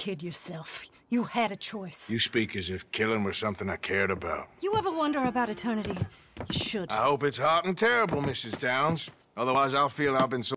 kid yourself. You had a choice. You speak as if killing was something I cared about. You ever wonder about eternity? You should. I hope it's hot and terrible, Mrs. Downs. Otherwise, I'll feel I've been so